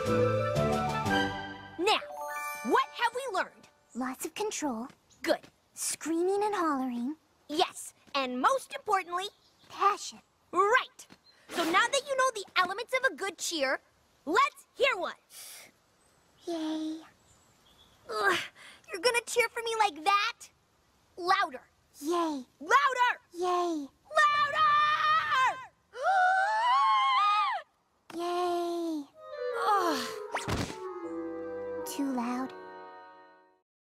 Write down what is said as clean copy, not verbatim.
Now, what have we learned? Lots of control. Good. Screaming and hollering. Yes, and most importantly, Passion. right. So now that you know the elements of a good cheer, let's hear one. Yay. Ugh, you're gonna cheer for me like that? Louder. Yay. Louder! Yay. Louder!